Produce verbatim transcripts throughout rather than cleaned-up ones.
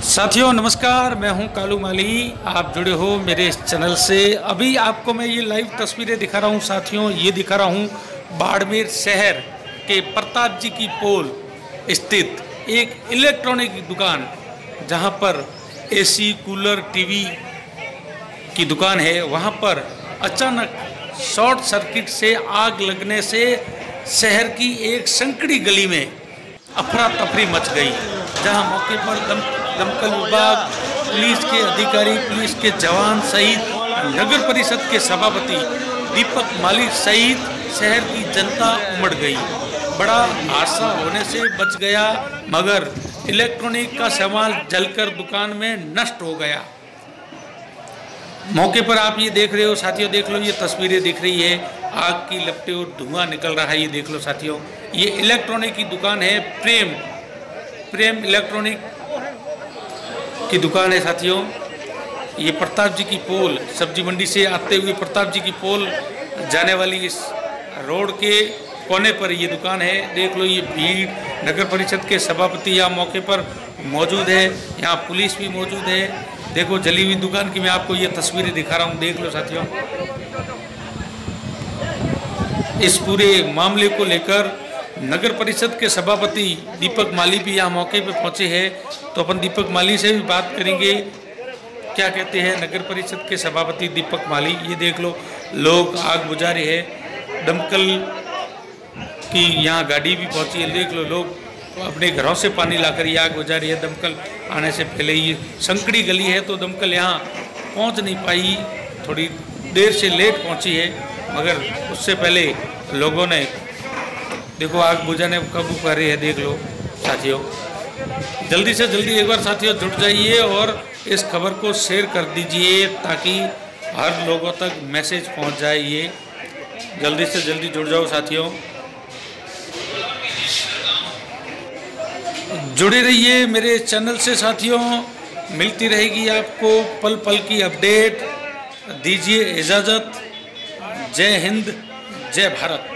साथियों नमस्कार, मैं हूं कालू माली। आप जुड़े हो मेरे इस चैनल से। अभी आपको मैं ये लाइव तस्वीरें दिखा रहा हूं साथियों। ये दिखा रहा हूं बाड़मेर शहर के प्रताप जी की पोल स्थित एक इलेक्ट्रॉनिक दुकान, जहां पर एसी, कूलर, टीवी की दुकान है। वहां पर अचानक शॉर्ट सर्किट से आग लगने से शहर की एक संकड़ी गली में अफरा तफरी मच गई, जहां मौके पर दम, दमकल विभाग, पुलिस के अधिकारी, पुलिस के जवान सहित नगर परिषद के सभापति दीपक माली सहित शहर की जनता उमड़ गई। बड़ा हादसा होने से बच गया, मगर इलेक्ट्रॉनिक का सामान जलकर दुकान में नष्ट हो गया। मौके पर आप ये देख रहे हो साथियों, देख लो, ये तस्वीरें दिख रही है, आग की लपटें और धुआं निकल रहा है। ये देख लो साथियों, ये इलेक्ट्रॉनिक की दुकान है, प्रेम प्रेम इलेक्ट्रॉनिक की दुकान है साथियों। ये प्रताप जी की पोल, सब्जी मंडी से आते हुए प्रताप जी की पोल जाने वाली इस रोड के कोने पर ये दुकान है। देख लो, ये भीड़, नगर परिषद के सभापति यहाँ मौके पर मौजूद है, यहाँ पुलिस भी मौजूद है। देखो, जली हुई दुकान की मैं आपको ये तस्वीरें दिखा रहा हूँ, देख लो साथियों। इस पूरे मामले को लेकर नगर परिषद के सभापति दीपक माली भी यहाँ मौके पे पहुँचे हैं, तो अपन दीपक माली से भी बात करेंगे, क्या कहते हैं नगर परिषद के सभापति दीपक माली। ये देख लो, लोग आग बुझा रहे हैं, दमकल की यहाँ गाड़ी भी पहुँची है। देख लो, लोग अपने घरों से पानी लाकर ये आग बुझा रही है। दमकल आने से पहले ये संकड़ी गली है, तो दमकल यहाँ पहुँच नहीं पाई, थोड़ी देर से लेट पहुँची है, मगर उससे पहले लोगों ने देखो आग बुझाने काबू कर रही है। देख लो साथियों, जल्दी से जल्दी एक बार साथियों जुट जाइए और इस खबर को शेयर कर दीजिए, ताकि हर लोगों तक मैसेज पहुंच जाए। ये जल्दी से जल्दी जुड़ जाओ साथियों, जुड़े रहिए मेरे चैनल से साथियों। मिलती रहेगी आपको पल पल की अपडेट। दीजिए इजाज़त। जय हिंद, जय भारत।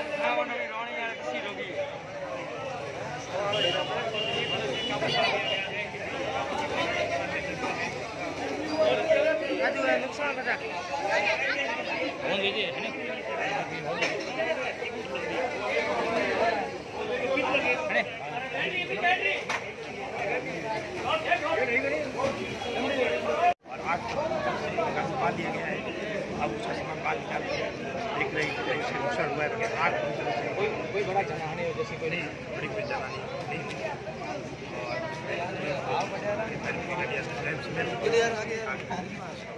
बाल दिया गया है, अब उसका सामान बाल निकाल के देख रही है, इससे नुकसान हुआ है। आग कोई कोई बड़ा जलाने हो जैसे कोई नहीं, बड़ी कोई जलानी नहीं। और